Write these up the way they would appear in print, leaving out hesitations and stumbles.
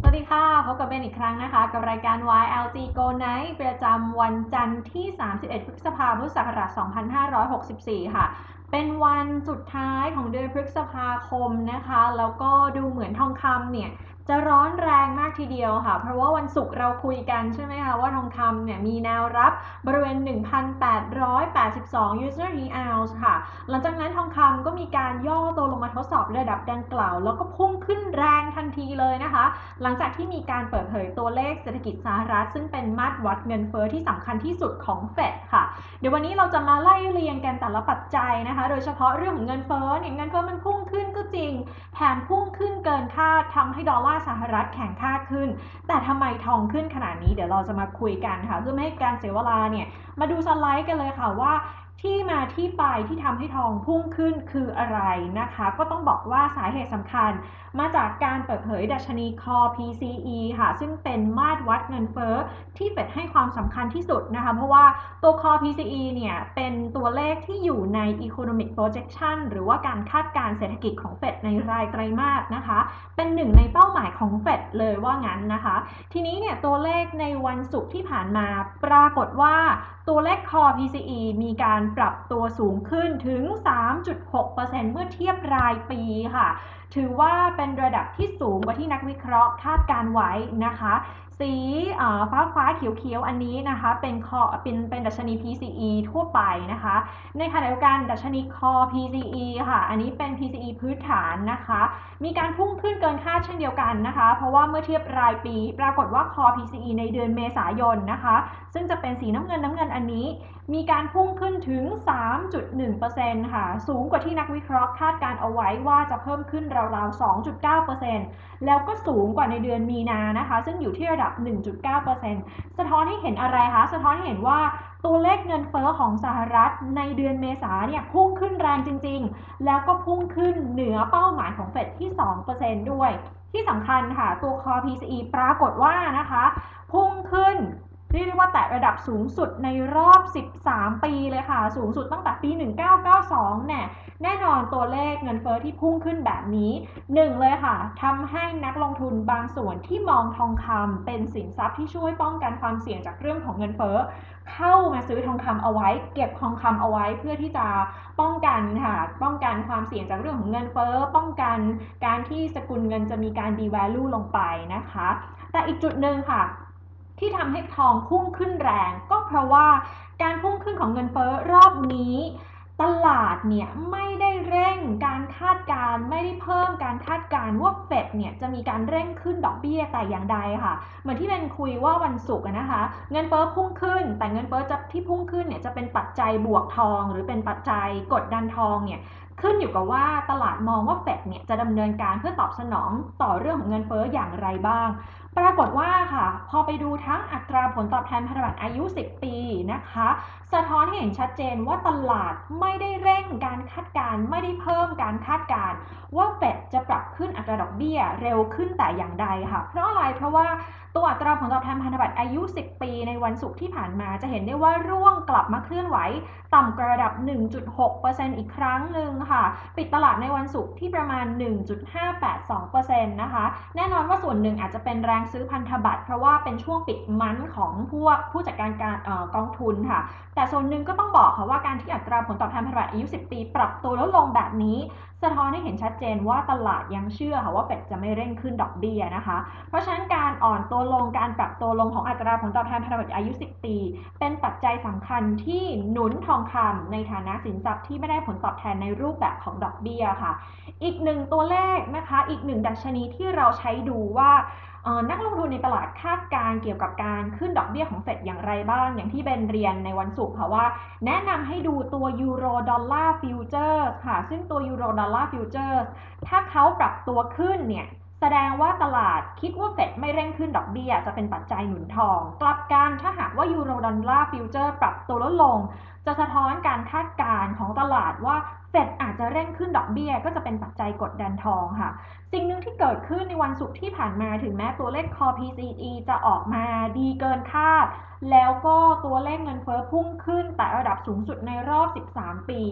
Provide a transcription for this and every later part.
วัสดีค่ะพบกับเบนอีกครั้งนะคะกับรายการ YLG Go Night ประจำวันจันทร์ที่ 31 พฤษภาคม พุทธศักราช 2564 ค่ะ เป็นวันสุดท้ายของเดือนพฤษภาคมนะคะ แล้วก็ดูเหมือนทองคำเนี่ยจะร้อนแรงมากทีเดียวค่ะ เพราะว่าวันศุกร์เราคุยกันใช่ไหมคะว่าทองคำเนี่ยมีแนวรับบริเวณ 1,882 USD ounce ค่ะ หลังจากนั้นทองคำก็มีการย่อตัวลงมาทดสอบระดับดังกล่าวแล้วก็พุ่งขึ้นแรงทันทีเลยนะคะหลังจากที่มีการเปิดเผยตัวเลขเศรษฐกิจสหรัฐซึ่งเป็นมาตรวัดเงินเฟ้อที่สำคัญที่สุดของเฟดค่ะเดี๋ยววันนี้เราจะมาไล่เรียงกันแต่ละปัจจัยนะคะโดยเฉพาะเรื่องของเงินเฟ้อเนี่ยเงินเฟ้อมันพุ่งขึ้นก็จริงแถมพุ่งขึ้นเกินคาดทำให้ดอลลาร์สหรัฐแข็งค่าขึ้นแต่ทำไมทองขึ้นขนาดนี้เดี๋ยวเราจะมาคุยกันค่ะเพื่อไม่ให้การเสียเวลาเนี่ยมาดูสไลด์กันเลยค่ะว่าที่มาที่ไปที่ทำให้ทองพุ่งขึ้นคืออะไรนะคะก็ต้องบอกว่าสาเหตุสำคัญมาจากการเปิดเผยดัชนี Core PCE ค่ะซึ่งเป็นมาตรวัดเงินเฟ้อที่เฟดให้ความสำคัญที่สุดนะคะเพราะว่าตัว Core PCE เนี่ยเป็นตัวเลขที่อยู่ใน Economic Projection หรือว่าการคาดการณ์เศรษฐกิจของเฟดในรายไตรมาสนะคะเป็นหนึ่งในเป้าหมายของเฟดเลยว่างั้นนะคะทีนี้เนี่ยตัวเลขในวันศุกร์ที่ผ่านมาปรากฏว่าตัวเลข Core PCE มีการปรับตัวสูงขึ้นถึง 3.6% เมื่อเทียบรายปีค่ะถือว่าเป็นระดับที่สูงกว่าที่นักวิเคราะห์คาดการไว้นะคะสีฟ้าเขียวอันนี้นะคะเป็นดัชนี PCE ทั่วไปนะคะในขณะเดียวกันดัชนี Core PCE ค่ะอันนี้เป็น PCE พื้นฐานนะคะมีการพุ่งขึ้นเกินคาดเช่นเดียวกันนะคะเพราะว่าเมื่อเทียบรายปีปรากฏว่า Core PCE ในเดือนเมษายนนะคะซึ่งจะเป็นสีน้ำเงินอันนี้มีการพุ่งขึ้นถึง 3.1% ค่ะสูงกว่าที่นักวิเคราะห์คาดการเอาไว้ว่าจะเพิ่มขึ้นราวๆ 2.9% แล้วก็สูงกว่าในเดือนมีนานะคะซึ่งอยู่ที่ระดับ 1.9% สะท้อนให้เห็นอะไรคะสะท้อนให้เห็นว่าตัวเลขเงินเฟ้อของสหรัฐในเดือนเมษาเนี่ยพุ่งขึ้นแรงจริงๆแล้วก็พุ่งขึ้นเหนือเป้าหมายของเฟดที่ 2% ด้วยที่สำคัญค่ะตัว Core PCE ปรากฏว่านะคะพุ่งขึ้นเรียกได้ว่าแตะระดับสูงสุดในรอบ 13 ปีเลยค่ะสูงสุดตั้งแต่ปี 1992 เนี่ยแน่นอนตัวเลขเงินเฟ้อที่พุ่งขึ้นแบบนี้หนึ่งเลยค่ะทำให้นักลงทุนบางส่วนที่มองทองคำเป็นสินทรัพย์ที่ช่วยป้องกันความเสี่ยงจากเรื่องของเงินเฟ้อเข้ามาซื้อทองคำเอาไว้เก็บทองคำเอาไว้เพื่อที่จะป้องกันค่ะป้องกันความเสี่ยงจากเรื่องของเงินเฟ้อป้องกันการที่สกุลเงินจะมีการ devalue ลงไปนะคะแต่อีกจุดหนึ่งค่ะที่ทำให้ทองพุ่งขึ้นแรงก็เพราะว่าการพุ่งขึ้นของเงินเฟ้อรอบนี้ตลาดเนี่ยไม่ได้เร่งการคาดการณ์ไม่ได้เพิ่มการคาดการณ์ว่าเฟดเนี่ยจะมีการเร่งขึ้นดอกเบี้ยแต่อย่างใดค่ะเหมือนที่เป็นคุยว่าวันศุกร์นะคะเงินเฟ้อพุ่งขึ้นแต่เงินเฟ้อที่พุ่งขึ้นเนี่ยจะเป็นปัจจัยบวกทองหรือเป็นปัจจัยกดดันทองเนี่ยขึ้นอยู่กับว่าตลาดมองว่าเฟดเนี่ยจะดำเนินการเพื่อตอบสนองต่อเรื่องของเงินเฟ้ออย่างไรบ้างปรากฏว่าค่ะพอไปดูทั้งอัตราผลตอบแทนพันธบัตรอายุ 10 ปีนะคะสะท้อนให้เห็นชัดเจนว่าตลาดไม่ได้เร่งการคาดการณ์ไม่ได้เพิ่มการคาดการณ์ว่าเฟดจะปรับขึ้นอัตราดอกเบี้ยเร็วขึ้นแต่อย่างใดค่ะเพราะอะไรเพราะว่าตัวอัตราผลตอบแทนพันธบัตรอายุ 10 ปีในวันศุกร์ที่ผ่านมาจะเห็นได้ว่าร่วงกลับมาเคลื่อนไหวต่ำกว่าระดับ 1.6% อีกครั้งหนึ่งค่ะปิดตลาดในวันศุกร์ที่ประมาณ 1.582% นะคะแน่นอนว่าส่วนหนึ่งอาจจะเป็นแรงซื้อพันธบัตรเพราะว่าเป็นช่วงปิดมันของพวกผู้จัดการกองทุนค่ะแต่ส่วนหนึ่งก็ต้องบอกค่ะว่าการที่อัตราผลตอบแทนพันธบัตรอายุ 10 ปีปรับตัวลดลงแบบนี้สะท้อนให้เห็นชัดเจนว่าตลาดยังเชื่อค่ะว่าเฟดจะไม่เร่งขึ้นดอกเบี้ยนะคะเพราะฉะนั้นการอ่อนตัวลงการปรับตัวลงของอัตราผลตอบแทนพันธบัตรอายุ 10 ปีเป็นปัจจัยสำคัญที่หนุนทองคำในฐานะสินทรัพย์ที่ไม่ได้ผลตอบแทนในรูปแบบของดอกเบี้ยค่ะอีกหนึ่งตัวเลขนะคะอีกหนึ่งดัชนีที่เราใช้ดูว่านักลงทุนในตลาดคาดการเกี่ยวกับการขึ้นดอกเบี้ยของเฟดอย่างไรบ้างอย่างที่เบนเรียนในวันศุกร์ค่ะว่าแนะนำให้ดูตัวยูโรดอลลาร์ฟิวเจอร์ค่ะซึ่งตัวยูโรดอลลาร์ฟิวเจอร์ถ้าเขาปรับตัวขึ้นเนี่ยแสดงว่าตลาดคิดว่าเฟดไม่เร่งขึ้นดอกเบี้ยจะเป็นปัจจัยหนุนทองกลับกันถ้าหากว่ายูโรดอลลาร์ฟิวเจอร์ปรับตัวลดลงจะสะท้อนการคาดการณ์ของตลาดว่าเฟดอาจจะเร่งขึ้นดอกเบี้ยก็จะเป็นปัจจัยกดดันทองค่ะสิ่งหนึ่งที่เกิดขึ้นในวันศุกร์ที่ผ่านมาถึงแม้ตัวเลข Core PCE จะออกมาดีเกินคาดแล้วก็ตัวเลขเงินเฟ้อพุ่งขึ้นแต่ระดับสูงสุดในรอบ 13 ปี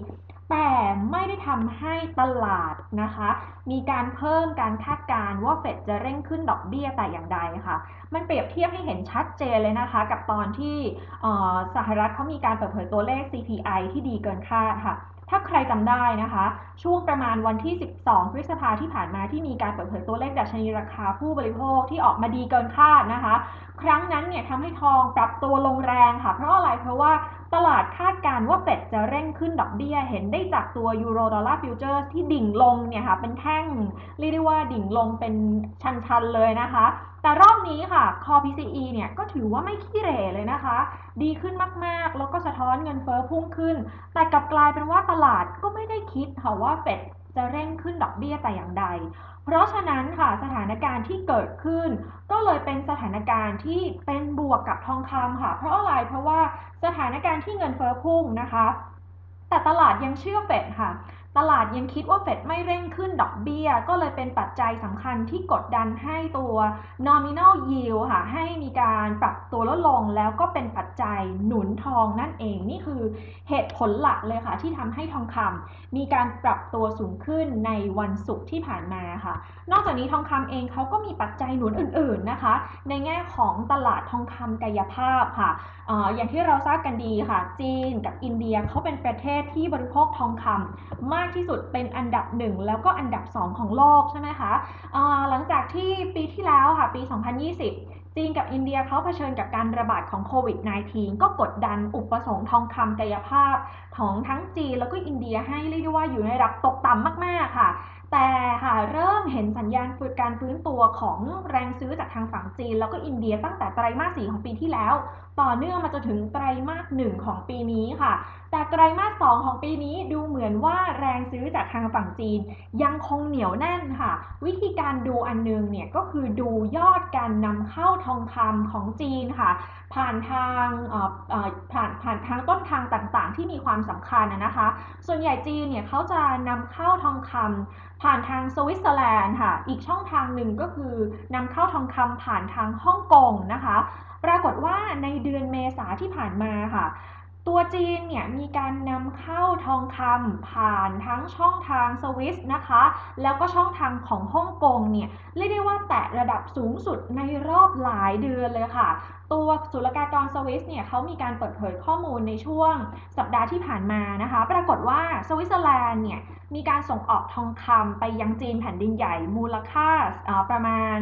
แต่ไม่ได้ทำให้ตลาดนะคะมีการเพิ่มการคาดการณ์ว่าเฟดจะเร่งขึ้นดอกเบี้ยแต่อย่างใดค่ะมันเปรียบเทียบให้เห็นชัดเจนเลยนะคะกับตอนที่สหรัฐเขามีการเปิดเผยตัวเลข CPI ที่ดีเกินคาดค่ะถ้าใครจำได้นะคะช่วงประมาณวันที่12พฤษภาที่ผ่านมาที่มีการเปิดเผยตัวเลขดัชนีราคาผู้บริโภคที่ออกมาดีเกินคาดนะคะครั้งนั้นเนี่ยทำให้ทองปรับตัวลงแรงค่ะเพราะอะไรเพราะว่าตลาดคาดการณ์ว่าเฟดจะเร่งขึ้นดอกเบี้ยเห็นได้จากตัวยูโรดอลลาร์ฟิวเจอร์ที่ดิ่งลงเนี่ยค่ะเป็นแท่งเรียกได้ว่าดิ่งลงเป็นชันๆเลยนะคะแต่รอบนี้ค่ะ Core PCE เนี่ยก็ถือว่าไม่ขี้เหร่เลยนะคะดีขึ้นมากๆแล้วก็สะท้อนเงินเฟ้อพุ่งขึ้นแต่กลับกลายเป็นว่าตลาดก็ไม่ได้คิดค่ะว่าเฟดจะเร่งขึ้นดอกเบี้ยแต่อย่างใดเพราะฉะนั้นค่ะสถานการณ์ที่เกิดขึ้นก็เลยเป็นสถานการณ์ที่เป็นบวกกับทองคำค่ะเพราะอะไรเพราะว่าสถานการณ์ที่เงินเฟ้อพุ่งนะคะแต่ตลาดยังเชื่อเฟดค่ะตลาดยังคิดว่าเฟดไม่เร่งขึ้นดอกเบี้ยก็เลยเป็นปัจจัยสำคัญที่กดดันให้ตัว nominal yield ค่ะให้มีการปรับตัวลดลงแล้วก็เป็นปัจจัยหนุนทองนั่นเองนี่คือเหตุผลหลักเลยค่ะที่ทำให้ทองคำมีการปรับตัวสูงขึ้นในวันศุกร์ที่ผ่านมาค่ะนอกจากนี้ทองคำเองเขาก็มีปัจจัยหนุนอื่นๆนะคะในแง่ของตลาดทองคำกายภาพค่ะอย่างที่เราทราบกันดีค่ะจีนกับอินเดียเขาเป็นประเทศที่บริโภคทองคำมากที่สุดเป็นอันดับ1แล้วก็อันดับ2ของโลกใช่ไหมคะหลังจากที่ปีที่แล้วค่ะปี 2020 จีนกับอินเดียเขาเผชิญกับการระบาดของโควิด -19 ก็กดดันอุปสงค์ทองคำกายภาพของทั้งจีนแล้วก็อินเดียให้เรียกได้ว่าอยู่ในระดับตกต่ำมากๆค่ะแต่ค่ะเริ่มเห็นสัญญาณการฟื้นตัวของแรงซื้อจากทางฝั่งจีนแล้วก็อินเดียตั้งแต่ไตรมาส 4ของปีที่แล้วต่อเนื่องมาจนถึงไตรมาส 1ของปีนี้ค่ะแต่ไตรมาส 2ของปีนี้ดูเหมือนว่าแรงซื้อจากทางฝั่งจีนยังคงเหนียวแน่นค่ะวิธีการดูอันนึงเนี่ยก็คือดูยอดการนำเข้าทองคำของจีนค่ะผ่านทางผ่านทางต้นทางต่างๆที่มีความสำคัญนะคะส่วนใหญ่จีนเนี่ยเขาจะนำเข้าทองคำผ่านทางสวิตเซอร์แลนด์ค่ะอีกช่องทางหนึ่งก็คือนำเข้าทองคำผ่านทางฮ่องกงนะคะปรากฏว่าในเดือนเมษาที่ผ่านมาค่ะตัวจีนเนี่ยมีการนำเข้าทองคำผ่านทั้งช่องทางสวิสนะคะแล้วก็ช่องทางของฮ่องกงเนี่ยเรียกได้ว่าแตะระดับสูงสุดในรอบหลายเดือนเลยค่ะตัวศุลกากรสวิสเนี่ยเขามีการเปิดเผยข้อมูลในช่วงสัปดาห์ที่ผ่านมานะคะปรากฏว่าสวิตเซอร์แลนด์เนี่ยมีการส่งออกทองคำไปยังจีนแผ่นดินใหญ่มูลค่าประมาณ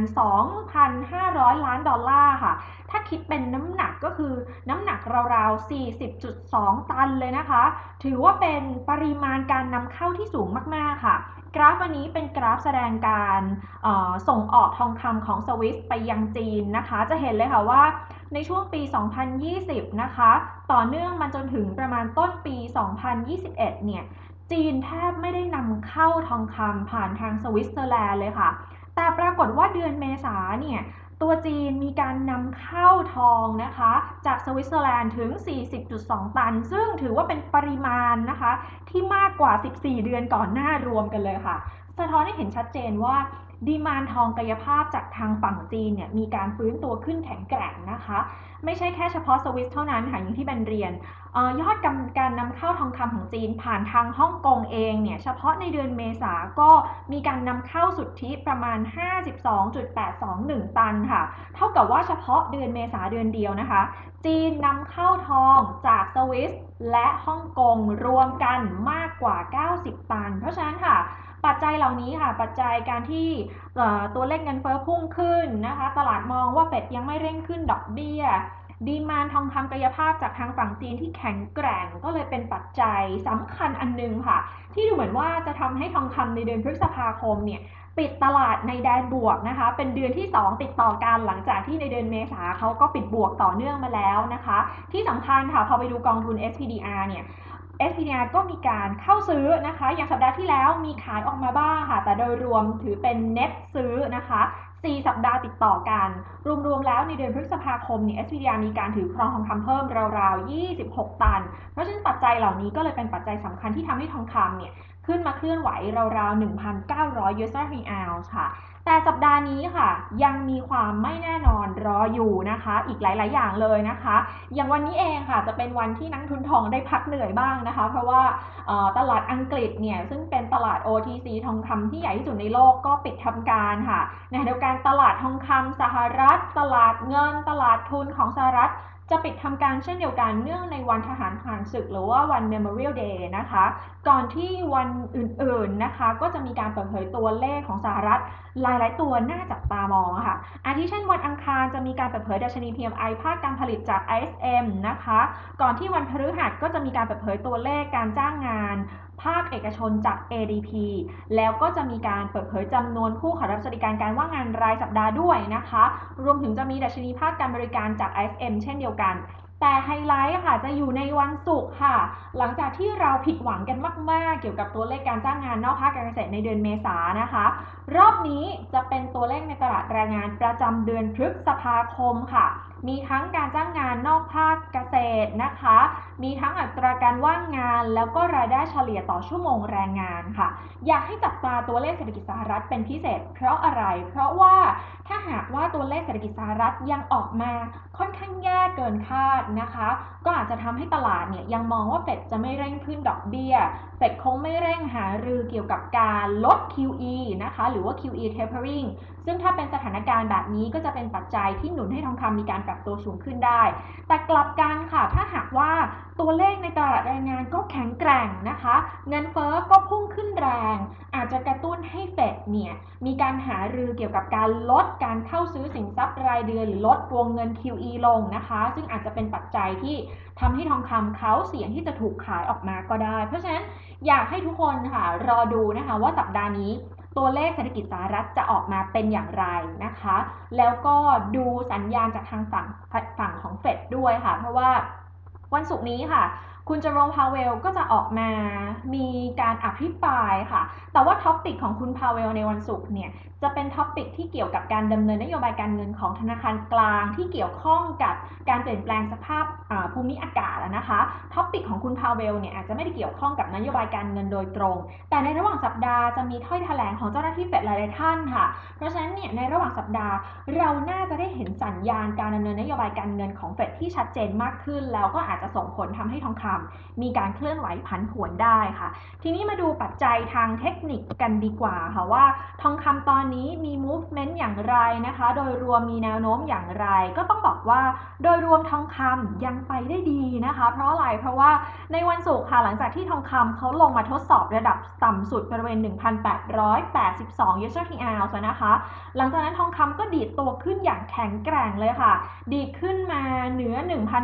2,500 ล้านดอลลาร์ค่ะถ้าคิดเป็นน้ำหนักก็คือน้ำหนักราวๆ 40.2 ตันเลยนะคะถือว่าเป็นปริมาณการนำเข้าที่สูงมากๆค่ะกราฟอันนี้เป็นกราฟแสดงการส่งออกทองคำของสวิสไปยังจีนนะคะจะเห็นเลยค่ะว่าในช่วงปี 2020 นะคะต่อเนื่องมาจนถึงประมาณต้นปี 2021 เนี่ยจีนแทบไม่ได้นำเข้าทองคำผ่านทางสวิตเซอร์แลนด์เลยค่ะแต่ปรากฏว่าเดือนเมษาเนี่ยตัวจีนมีการนำเข้าทองนะคะจากสวิตเซอร์แลนด์ถึง 40.2 ตันซึ่งถือว่าเป็นปริมาณนะคะที่มากกว่า 14 เดือนก่อนหน้ารวมกันเลยค่ะสะท้อนให้เห็นชัดเจนว่าดีมานด์ทองกายภาพจากทางฝั่งจีนเนี่ยมีการฟื้นตัวขึ้นแข็งแกร่งนะคะไม่ใช่แค่เฉพาะสวิสเท่านั้นค่ะอย่างที่แบนเรียนยอดการนำเข้าทองคำของจีนผ่านทางฮ่องกงเองเนี่ยเฉพาะในเดือนเมษาก็มีการนำเข้าสุทธิประมาณ 52.821 ตันค่ะเท่ากับว่าเฉพาะเดือนเมษาเดือนเดียวนะคะจีนนำเข้าทองจากสวิสและฮ่องกงรวมกันมากกว่า 90 ตันเพราะฉะนั้นค่ะปัจจัยเหล่านี้ค่ะปัจจัยการที่ตัวเลขเงินเฟ้อพุ่งขึ้นนะคะตลาดมองว่าเฟดยังไม่เร่งขึ้นดอกเบี้ยดีมานด์ทองคำกายภาพจากทางฝั่งจีนที่แข็งแกร่งก็เลยเป็นปัจจัยสำคัญอันนึงค่ะที่ดูเหมือนว่าจะทำให้ทองคำในเดือนพฤษภาคมเนี่ยปิดตลาดในแดนบวกนะคะเป็นเดือนที่2ติดต่อกันหลังจากที่ในเดือนเมษาเขาก็ปิดบวกต่อเนื่องมาแล้วนะคะที่สำคัญค่ะพอไปดูกองทุน SPDR เนี่ย SPDR ก็มีการเข้าซื้อนะคะอย่างสัปดาห์ที่แล้วมีขายออกมาบ้างค่ะแต่โดยรวมถือเป็นเน็ตซื้อนะคะ4 สัปดาห์ติดต่อกันรวมๆแล้วในเดือนพฤษภาคมเนี่ย SPDR มีการถือครองทองคำเพิ่มราวๆ26 ตันเพราะฉะนั้นปัจจัยเหล่านี้ก็เลยเป็นปัจจัยสำคัญที่ทำให้ทองคำเนี่ยขึ้นมาเคลื่อนไหวราวๆ 1,900 US dollar per ounce ค่ะแต่สัปดาห์นี้ค่ะยังมีความไม่แน่นอนรออยู่นะคะอีกหลายๆอย่างเลยนะคะอย่างวันนี้เองค่ะจะเป็นวันที่นักทุนทองได้พักเหนื่อยบ้างนะคะเพราะว่าตลาดอังกฤษเนี่ยซึ่งเป็นตลาด OTC ทองคำที่ใหญ่ที่สุดในโลกก็ปิดทำการค่ะในขณะเดียวกันตลาดทองคำสหรัฐตลาดเงินตลาดทุนของสหรัฐจะปิดทำการเช่นเดียวกันเนื่องในวันทหารผ่านศึกหรือว่าวัน Memorial Day นะคะก่อนที่วันอื่นๆนะคะก็จะมีการเปิดเผยตัวเลขของสหรัฐหลายๆตัวน่าจับตามองค่ะอาทิเช่นวันอังคารจะมีการเปิดเผยดัชนี PMI ภาคการผลิตจาก ISM นะคะก่อนที่วันพฤหัสก็จะมีการเปิดเผยตัวเลขการจ้างงานภาคเอกชนจาก ADP แล้วก็จะมีการเปิดเผยจำนวนผู้ขอรับสวัสดิการว่างงานรายสัปดาห์ด้วยนะคะรวมถึงจะมีดัชนีภาคการบริการจาก ISM เช่นเดียวกันแต่ไฮไลท์ค่ะจะอยู่ในวันศุกร์ค่ะหลังจากที่เราผิดหวังกันมากๆเกี่ยวกับตัวเลขการจ้างงานนอกภาคการเกษตรในเดือนเมษายนนะคะรอบนี้จะเป็นตัวเลขในตลาดแรงงานประจำเดือนพฤษภาคมค่ะมีทั้งการจ้างงานนอกภาคเกษตรนะคะมีทั้งอัตราการว่างงานแล้วก็รายได้เฉลี่ยต่อชั่วโมงแรงงานค่ะอยากให้จับตาตัวเลขเศรษฐกิจสหรัฐเป็นพิเศษเพราะอะไรเพราะว่าถ้าหากว่าตัวเลขเศรษฐกิจสหรัฐยังออกมาค่อนข้างแย่เกินคาดนะคะก็อาจจะทำให้ตลาดเนี่ยยังมองว่าเฟดจะไม่เร่งขึ้นดอกเบี้ยเฟดคงไม่เร่งหารือเกี่ยวกับการลด QE นะคะหรือว่า QE tapering ซึ่งถ้าเป็นสถานการณ์แบบนี้ก็จะเป็นปัจจัยที่หนุนให้ทองคำมีการปรับตัวสูงขึ้นได้แต่กลับกันค่ะถ้าหากว่าตัวเลขในตลาดแรงงานก็แข็งแกร่งนะคะเงินเฟ้อก็พุ่งขึ้นแรงอาจจะกระตุ้นให้เฟดเนี่ยมีการหารือเกี่ยวกับการลดการเข้าซื้อสินทรัพย์รายเดือนหรือลดวงเงิน QE ลงนะคะซึ่งอาจจะเป็นปัจจัยที่ทำให้ทองคำเขาเสี่ยงที่จะถูกขายออกมาก็ได้เพราะฉะนั้นอยากให้ทุกคนค่ะรอดูนะคะว่าสัปดาห์นี้ตัวเลขเศรษฐกิจสหรัฐจะออกมาเป็นอย่างไรนะคะแล้วก็ดูสัญญาณจากทางฝั่งของเฟดด้วยค่ะเพราะว่าวันศุกร์นี้ค่ะคุณเจอโรม พาเวลก็จะออกมามีการอภิปรายค่ะแต่ว่าท็อปิกของคุณพาเวลในวันศุกร์เนี่ยจะเป็นท็อปิกที่เกี่ยวกับการดำเนินนโยบายการเงินของธนาคารกลางที่เกี่ยวข้องกับการเปลี่ยนแปลงสภาพภูมิอากาศนะคะท็อปิกของคุณพาเวลเนี่ยอาจจะไม่ได้เกี่ยวข้องกับนโยบายการเงินโดยตรงแต่ในระหว่างสัปดาห์จะมีถ้อยแถลงของเจ้าหน้าที่เฟดหลายๆท่านค่ะเพราะฉะนั้นเนี่ยในระหว่างสัปดาห์เราน่าจะได้เห็นสัญญาณการดำเนินนโยบายการเงินของเฟดที่ชัดเจนมากขึ้นแล้วก็อาจจะส่งผลทำให้ทองคำมีการเคลื่อนไหวผันผวนได้ค่ะทีนี้มาดูปัจจัยทางเทคนิคกันดีกว่าค่ะว่าทองคำตอนนี้มี movement อย่างไรนะคะโดยรวมมีแนวโน้มอย่างไรก็ต้องบอกว่าโดยรวมทองคำยังไปได้ดีนะคะเพราะอะไรเพราะว่าในวันศุกร์ค่ะหลังจากที่ทองคำเขาลงมาทดสอบระดับต่ำสุดบริเวณ 1,882 US dollar per ounce นะคะหลังจากนั้นทองคำก็ดีดตัวขึ้นอย่างแข็งแกร่งเลยค่ะดีดขึ้นมาเหนือ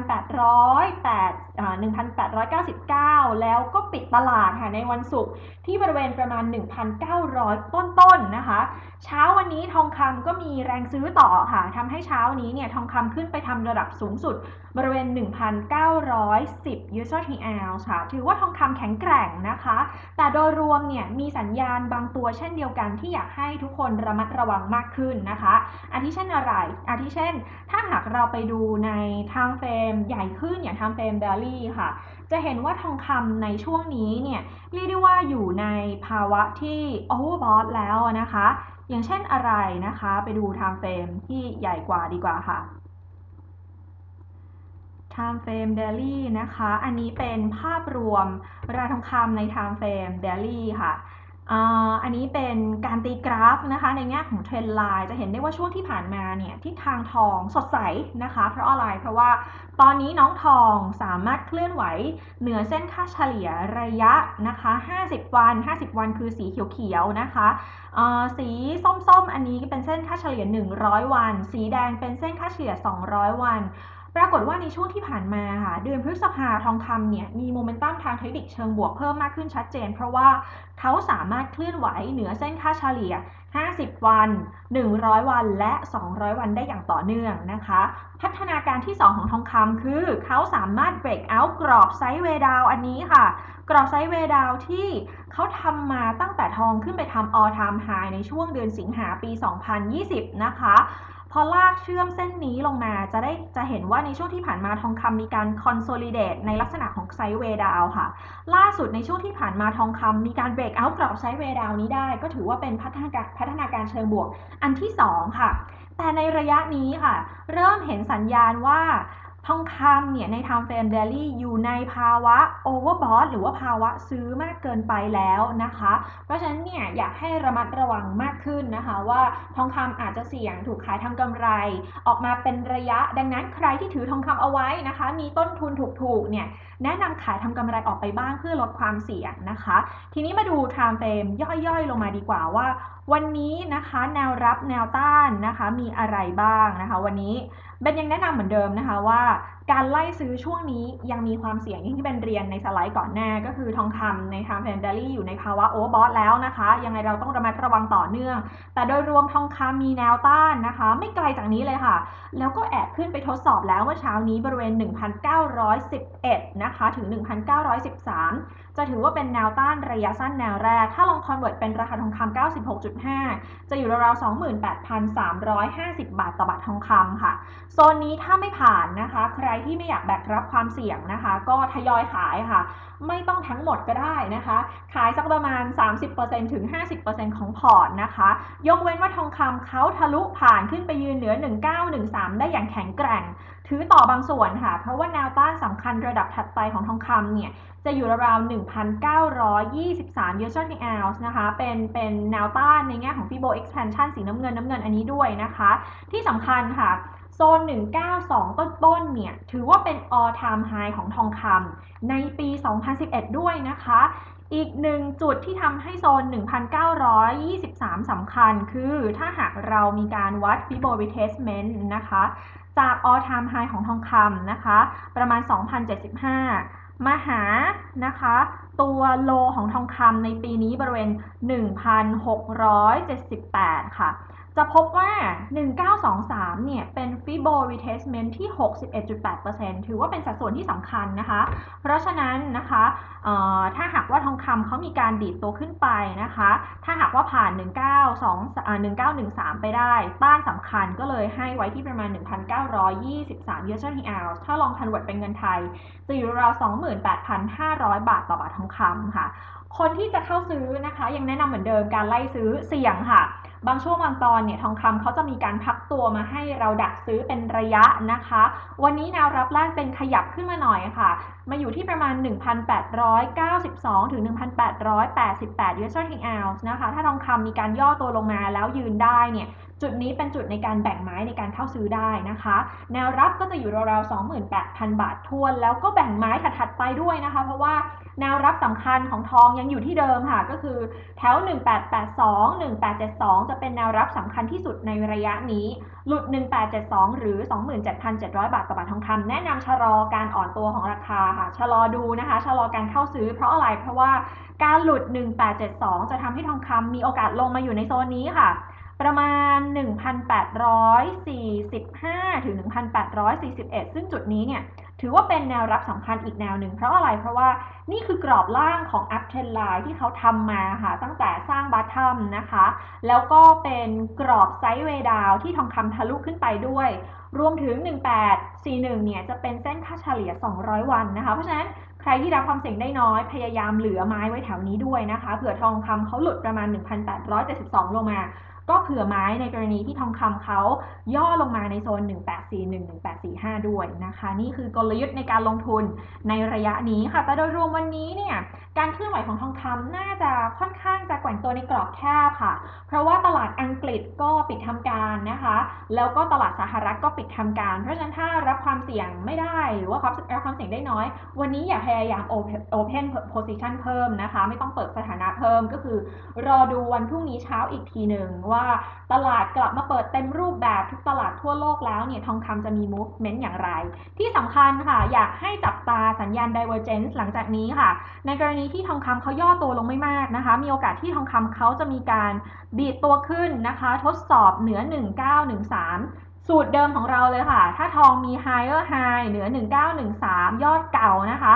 1,899 แล้วก็ปิดตลาดค่ะในวันศุกร์ที่บริเวณประมาณ 1,900 ต้นๆนะคะเช้าวันนี้ทองคำก็มีแรงซื้อต่อค่ะทำให้เช้านี้เนี่ยทองคำขึ้นไปทำระดับสูงสุดบริเวณ 1,910 US dollar per ounce ค่ะถือว่าทองคำแข็งแกร่งนะคะแต่โดยรวมเนี่ยมีสัญญาณบางตัวเช่นเดียวกันที่อยากให้ทุกคนระมัดระวังมากขึ้นนะคะอาทิเช่นอะไรอาทิเช่นถ้าหากเราไปดูในไทม์เฟรมใหญ่ขึ้นอย่างไทม์เฟรมเดลี่ค่ะจะเห็นว่าทองคำในช่วงนี้เนี่ยเรียกได้ว่าอยู่ในภาวะที่ overbought แล้วนะคะอย่างเช่นอะไรนะคะไปดูไทม์เฟรมที่ใหญ่กว่าดีกว่าค่ะ Time Frame Daily นะคะอันนี้เป็นภาพรวมราคาทองคำใน Time Frame Daily ค่ะอันนี้เป็นการตีกราฟนะคะในแง่ของเทรนด์ไลน์จะเห็นได้ว่าช่วงที่ผ่านมาเนี่ยทิศทางทองสดใสนะคะเพราะอะไรเพราะว่าตอนนี้น้องทองสามารถเคลื่อนไหวเหนือเส้นค่าเฉลี่ยระยะนะคะ50 วันคือสีเขียวๆนะคะสีส้มๆอันนี้เป็นเส้นค่าเฉลี่ย100 วันสีแดงเป็นเส้นค่าเฉลี่ย200 วันปรากฏว่าในช่วงที่ผ่านมาค่ะเดือนพฤษภาทองคำเนี่ยมีโมเมนตัมทางเทคนิคเชิงบวกเพิ่มมากขึ้นชัดเจนเพราะว่าเขาสามารถเคลื่อนไหวเหนือเส้นค่าเฉลี่ย50 วัน100 วันและ200 วันได้อย่างต่อเนื่องนะคะพัฒนาการที่2ของทองคำคือเขาสามารถ break out กรอบไซด์เวย์ดาวอันนี้ค่ะกรอบไซด์เวย์ดาวที่เขาทำมาตั้งแต่ทองขึ้นไปทำ all time high ในช่วงเดือนสิงหาปี 2020 นะคะพอลากเชื่อมเส้นนี้ลงมาจะเห็นว่าในช่วงที่ผ่านมาทองคำมีการ consolidate ในลักษณะของ sideways down ค่ะล่าสุดในช่วงที่ผ่านมาทองคำมีการ break out กรอบ sideways down นี้ได้ก็ถือว่าเป็นพัฒนาการเชิงบวกอันที่2ค่ะแต่ในระยะนี้ค่ะเริ่มเห็นสัญญาณว่าทองคำเนี่ยใน time frame daily อยู่ในภาวะ overbought หรือว่าภาวะซื้อมากเกินไปแล้วนะคะเพราะฉะนั้นเนี่ยอยากให้ระมัดระวังมากขึ้นนะคะว่าทองคำอาจจะเสี่ยงถูกขายทำกำไรออกมาเป็นระยะดังนั้นใครที่ถือทองคำเอาไว้นะคะมีต้นทุนถูกๆเนี่ยแนะนำขายทำกำไรออกไปบ้างเพื่อลดความเสี่ยงนะคะทีนี้มาดู time frame ย่อยๆลงมาดีกว่าว่าวันนี้นะคะแนวรับแนวต้านนะคะมีอะไรบ้างนะคะวันนี้เบนยังแนะนำเหมือนเดิมนะคะว่าการไล่ซื้อช่วงนี้ยังมีความเสี่ยงอย่างที่เบนเรียนในสไลด์ก่อนหน้าก็คือทองคำใน time frame daily อยู่ในภาวะ overbought แล้วนะคะยังไงเราต้องระมัดระวังต่อเนื่องแต่โดยรวมทองคำมีแนวต้านนะคะไม่ไกลจากนี้เลยค่ะแล้วก็แอบขึ้นไปทดสอบแล้วเมื่อเช้านี้บริเวณ 1,911 นะคะถึง 1,913 จะถือว่าเป็นแนวต้านระยะสั้นแนวแรกถ้าลอง convert เป็นราคาทองคำ 96.5 จะอยู่ราวๆ 28,350 บาทต่อบาททองคำค่ะโซนนี้ถ้าไม่ผ่านนะคะใครที่ไม่อยากแบกรับความเสี่ยงนะคะก็ทยอยขายค่ะไม่ต้องทั้งหมดก็ได้นะคะขายสักประมาณ 30% ถึง 50% ของพอร์ตนะคะยกเว้นว่าทองคำเขาทะลุผ่านขึ้นไปยืนเหนือ 1913 ได้อย่างแข็งแกร่งถือต่อบางส่วนค่ะเพราะว่าแนวต้านสำคัญระดับถัดไปของทองคำเนี่ยจะอยู่ราวๆ 1,923 US dollar per ounce นะคะเป็นแนวต้านในแง่ของ Fibo expansion สีน้ำเงินอันนี้ด้วยนะคะที่สำคัญค่ะโซน 192 ต้นเนี่ยถือว่าเป็น all time high ของทองคำในปี 2011 ด้วยนะคะอีกหนึ่งจุดที่ทำให้โซน 1,923 สำคัญคือถ้าหากเรามีการวัด Fibo retracement นะคะจาก all time high ของทองคำนะคะประมาณ 2,075 มาหานะคะตัวโลของทองคำในปีนี้บริเวณ 1,678 ค่ะจะพบว่า 1923 เนี่ยเป็น Fibo retracement ที่ 61.8% ถือว่าเป็นสัดส่วนที่สำคัญนะคะเพราะฉะนั้นนะคะถ้าหากว่าทองคำเขามีการดีดตัวขึ้นไปนะคะถ้าหากว่าผ่าน 1913 ไปได้ต้านสำคัญก็เลยให้ไว้ที่ประมาณ 1,923 US dollar per ounce ถ้าลอง convert เป็นเงินไทยจะอยู่ราว 28,500 บาทต่อบาททองคำค่ะคนที่จะเข้าซื้อนะคะยังแนะนำเหมือนเดิมการไล่ซื้อเสี่ยงค่ะบางช่วงบางตอนเนี่ยทองคำเขาจะมีการพักตัวมาให้เราดักซื้อเป็นระยะนะคะวันนี้แนวรับแรกเป็นขยับขึ้นมาหน่อยค่ะมาอยู่ที่ประมาณ 1,892 ถึง 1,888 US dollar per ounce นะคะถ้าทองคำมีการย่อตัวลงมาแล้วยืนได้เนี่ยจุดนี้เป็นจุดในการแบ่งไม้ในการเข้าซื้อได้นะคะแนวรับก็จะอยู่ราวๆ 28,000 บาททวนแล้วก็แบ่งไม้ถัดๆไปด้วยนะคะเพราะว่าแนวรับสำคัญของทองยังอยู่ที่เดิมค่ะก็คือแถว 1882 1872 จะเป็นแนวรับสำคัญที่สุดในระยะนี้หลุด 1872 หรือ 27,700 บาทต่อบาททองคำแนะนำชะลอการอ่อนตัวของราคาค่ะชะลอดูนะคะชะลอการเข้าซื้อเพราะอะไรเพราะว่าการหลุด 1872 จะทำให้ทองคำมีโอกาสลงมาอยู่ในโซนนี้ค่ะประมาณ 1,845 ถึง 1,841 ซึ่งจุดนี้เนี่ยถือว่าเป็นแนวรับสำคัญอีกแนวหนึ่งเพราะอะไรเพราะว่านี่คือกรอบล่างของ uptrend line ที่เขาทำมาค่ะตั้งแต่สร้าง bottom นะคะแล้วก็เป็นกรอบ sideways down ที่ทองคำทะลุขึ้นไปด้วยรวมถึง 1841 เนี่ยจะเป็นเส้นค่าเฉลี่ย 200 วันนะคะเพราะฉะนั้นใครที่รับความเสี่ยงได้น้อยพยายามเหลือไม้ไว้แถวนี้ด้วยนะคะเผื่อทองคำเขาหลุดประมาณ 1,872 ลงมาก็เผื่อไม้ในกรณีที่ทองคำเขาย่อลงมาในโซน 1841 1845 ด้วยนะคะนี่คือกลยุทธ์ในการลงทุนในระยะนี้ค่ะแต่โดยรวมวันนี้เนี่ยการเคลื่อนไหวของทองคำน่าจะค่อนข้างจะแกว่งตัวในกรอบแคบค่ะเพราะว่าตลาดอังกฤษก็ปิดทำการนะคะแล้วก็ตลาดสหรัฐก็ปิดทำการเพราะฉะนั้นถ้ารับความเสี่ยงไม่ได้หรือว่ารับความเสี่ยงได้น้อยวันนี้อย่าพยายาม open position เพิ่มนะคะไม่ต้องเปิดสถานะเพิ่มก็คือรอดูวันพรุ่งนี้เช้าอีกทีหนึ่งว่าตลาดกลับมาเปิดเต็มรูปแบบทุกตลาดทั่วโลกแล้วเนี่ยทองคำจะมี movement อย่างไรที่สำคัญค่ะอยากให้จับตาสัญญาณ divergence หลังจากนี้ค่ะในกรณีที่ทองคำเขาย่อตัวลงไม่มากนะคะมีโอกาสที่ทองคำเขาจะมีการดีดตัวขึ้นนะคะทดสอบเหนือ 1913 สูตรเดิมของเราเลยค่ะถ้าทองมี higher high เหนือ 1913 ยอดเก่านะคะ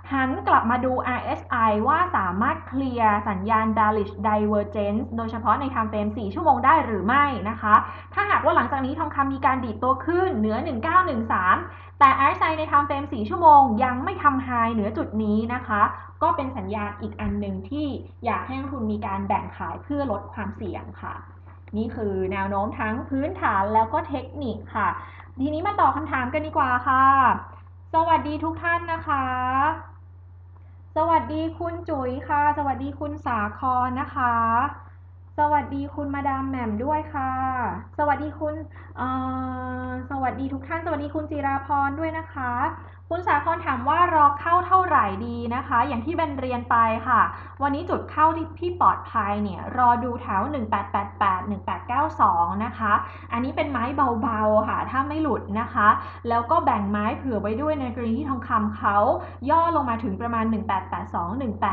หันกลับมาดู RSI ว่าสามารถเคลียร์สัญญาณ bearish divergence โดยเฉพาะใน time frame 4 ชั่วโมงได้หรือไม่นะคะถ้าหากว่าหลังจากนี้ทองคำมีการดีดตัวขึ้นเหนือ 1913 แต่ RSI ใน time frame 4 ชั่วโมงยังไม่ทำ high เหนือจุดนี้นะคะก็เป็นสัญญาณอีกอันหนึ่งที่อยากให้นักลงทุนมีการแบ่งขายเพื่อลดความเสี่ยงค่ะนี่คือแนวโน้มทั้งพื้นฐานแล้วก็เทคนิคค่ะทีนี้มาตอบคำถามกันดีกว่าค่ะสวัสดีทุกท่านนะคะสวัสดีคุณจุ๋ยค่ะสวัสดีคุณสาครนะคะสวัสดีคุณมาดามแหม่มด้วยค่ะสวัสดีคุณสวัสดีทุกท่านสวัสดีคุณจิราพรด้วยนะคะคุณสาครถามว่ารอเข้าเท่าไหร่ดีนะคะอย่างที่แบนเรียนไปค่ะวันนี้จุดเข้าที่ปลอดภัยเนี่ยรอดูแถว1888 1892นะคะอันนี้เป็นไม้เบาๆค่ะถ้าไม่หลุดนะคะแล้วก็แบ่งไม้เผื่อไว้ด้วยในกรณีที่ทองคำเขาย่อลงมาถึงประมาณ1882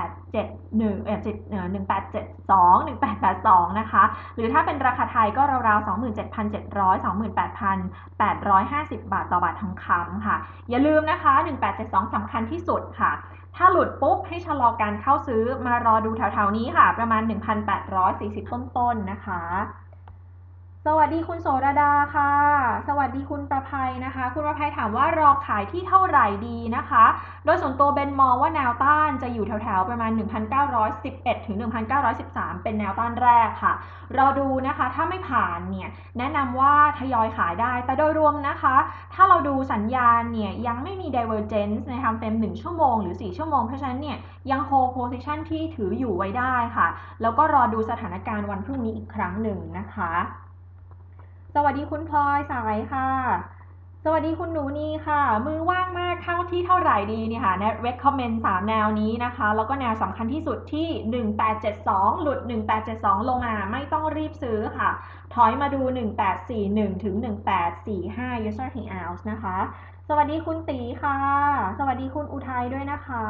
18711872 1882นะคะหรือถ้าเป็นราคาไทยก็ราวๆ 27,700 28,850 บาทต่อบาททองคำค่ะอย่าลืมนะคะ1872สำคัญที่สุดค่ะถ้าหลุดปุ๊บให้ชะลอการเข้าซื้อมารอดูแถวๆนี้ค่ะประมาณ 1,840 ต้นๆนะคะสวัสดีคุณโสรดาค่ะสวัสดีคุณประภัยนะคะคุณประภัยถามว่ารอขายที่เท่าไหร่ดีนะคะโดยส่วนตัวเบนมองว่าแนวต้านจะอยู่แถวๆประมาณ 1,911 ถึง 1,913 เป็นแนวต้านแรกค่ะรอดูนะคะถ้าไม่ผ่านเนี่ยแนะนำว่าทยอยขายได้แต่โดยรวมนะคะถ้าเราดูสัญญาณเนี่ยยังไม่มี divergence ใน time frame 1 ชั่วโมงหรือ 4 ชั่วโมงเพราะฉะนั้นเนี่ยยัง hold position ที่ถืออยู่ไว้ได้ค่ะแล้วก็รอดูสถานการณ์วันพรุ่งนี้อีกครั้งหนึ่งนะคะสวัสดีคุณพลอยสายค่ะสวัสดีคุณหนูนีค่ะมือว่างมากเข้าที่เท่าไหร่ดีเนี่ยค่ะแนะ recommend 3 แนวนี้นะคะแล้วก็แนวสำคัญที่สุดที่1872หลุด1872ลงมาไม่ต้องรีบซื้อค่ะถอยมาดู1841ถึง1845 yesterday ounce นะคะสวัสดีคุณตีค่ะสวัสดีคุณอุทัยด้วยนะคะ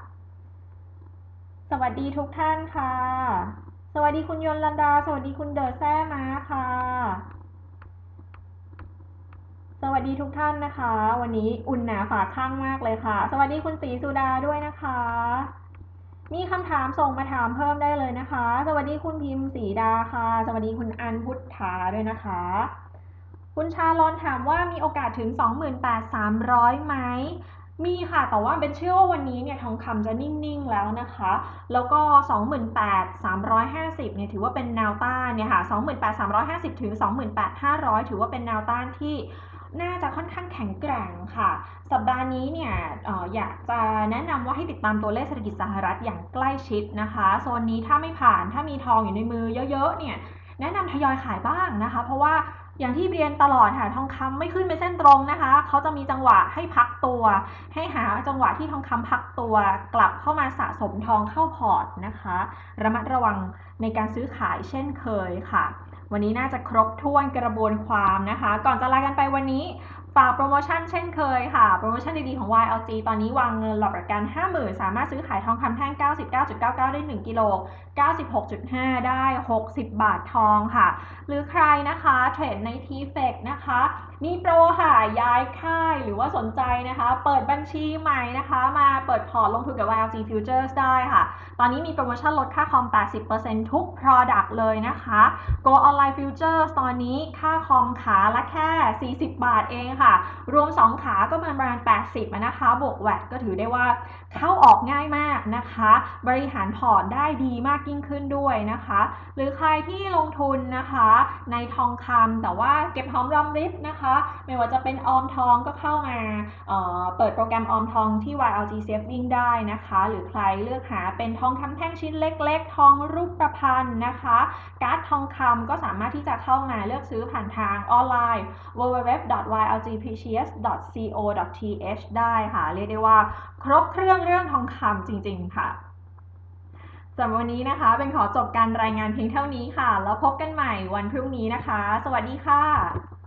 สวัสดีทุกท่านค่ะสวัสดีคุณยนลันดาสวัสดีคุณเดอแซ่มาค่ะ สวัสดีทุกท่านนะคะวันนี้อุ่นหนาฝาข้างมากเลยค่ะสวัสดีคุณศรีสุดาด้วยนะคะมีคำถามส่งมาถามเพิ่มได้เลยนะคะสวัสดีคุณพิมพ์ศรีดาค่ะสวัสดีคุณอันพุทธาด้วยนะคะคุณชาลอนถามว่ามีโอกาสถึง 28,300 ไหมมีค่ะแต่ว่าเป็นเชื่อว่าวันนี้เนี่ยทองคำจะนิ่งๆแล้วนะคะแล้วก็ 28,350 เนี่ยถือว่าเป็นแนวต้านเนี่ยค่ะ 28,350 ถึง 28,500 ถือว่าเป็นแนวต้านที่น่าจะค่อนข้างแข็งแกร่งค่ะสัปดาห์นี้เนี่ยอยากจะแนะนำว่าให้ติดตามตัวเลขเศรษฐกิจสหรัฐอย่างใกล้ชิดนะคะโซนนี้ถ้าไม่ผ่านถ้ามีทองอยู่ในมือเยอะๆเนี่ยแนะนำทยอยขายบ้างนะคะเพราะว่าอย่างที่เรียนตลอดค่ะทองคำไม่ขึ้นไปเส้นตรงนะคะเขาจะมีจังหวะให้พักตัวให้หาจังหวะที่ทองคำพักตัวกลับเข้ามาสะสมทองเข้าพอร์ตนะคะระมัดระวังในการซื้อขายเช่นเคยค่ะวันนี้น่าจะครบถ้วนกระบวนความนะคะก่อนจะลากันไปวันนี้ฝากโปรโมชั่นเช่นเคยค่ะโปรโมชั่นดีๆของ YLG ตอนนี้วางเงินหลักประกัน 50,000 สามารถซื้อขายทองคำแท่ง 99.99 ได้ 1 กิโล 96.5 ได้ 60 บาททองค่ะหรือใครนะคะเทรดใน TFX นะคะมีโปรค่ะย้ายค่ายหรือว่าสนใจนะคะเปิดบัญชีใหม่นะคะมาเปิดพอร์ตลงทุนกับ YLG Futures ได้ค่ะตอนนี้มีโปรโมชั่นลดค่าคอม 80% ทุก Product เลยนะคะ Go Online Futures ตอนนี้ค่าคอมขาละแค่ 40 บาทเองค่ะรวม 2 ขาก็ประมาณ 80 นะคะบวกแวตก็ถือได้ว่าเข้าออกง่ายมากนะคะบริหารพอร์ตได้ดีมากยิ่งขึ้นด้วยนะคะหรือใครที่ลงทุนนะคะในทองคำแต่ว่าเก็บหอมรอมริบนะคะไม่ว่าจะเป็นออมทองก็เข้ามาเปิดโปรแกรมออมทองที่ YLG Saving ได้นะคะหรือใครเลือกหาเป็นทองคำแท่งชิ้นเล็กๆทองรูปพรรณนะคะการ์ดทองคำก็สามารถที่จะเข้ามาเลือกซื้อผ่านทางออนไลน์ www.ylgprecious.co.th ได้ค่ะเรียกได้ว่าครบเครื่องเรื่องทองคำจริงๆค่ะสำหรับวันนี้นะคะเป็นขอจบการรายงานเพียงเท่านี้ค่ะแล้วพบกันใหม่วันพรุ่งนี้นะคะสวัสดีค่ะ